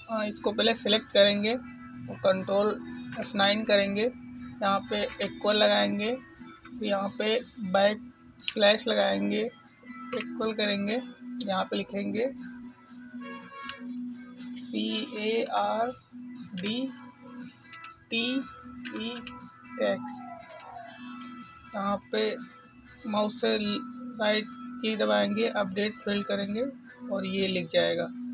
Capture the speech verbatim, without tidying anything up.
हाँ, इसको पहले सेलेक्ट करेंगे और कंट्रोल एफ नाइन करेंगे। यहाँ पे इक्वल लगाएंगे, यहाँ पे बैक स्लैश लगाएंगे, इक्वल करेंगे, यहाँ पे लिखेंगे C A R D T E tax. यहाँ पे माउस से राइट की दबाएंगे, अपडेट फिल करेंगे और ये लिख जाएगा।